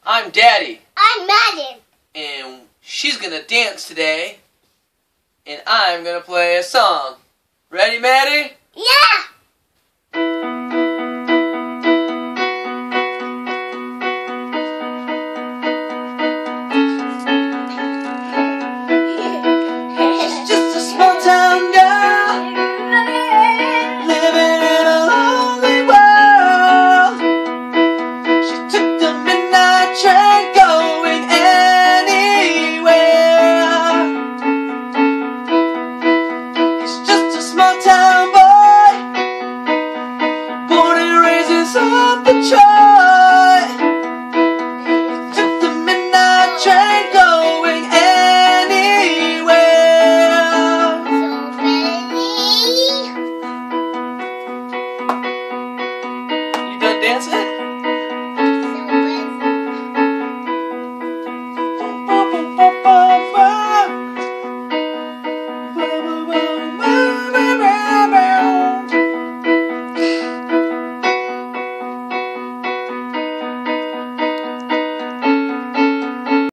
I'm Daddy. I'm Madelynne. And she's gonna dance today. And I'm gonna play a song. Ready, Maddie? Yeah!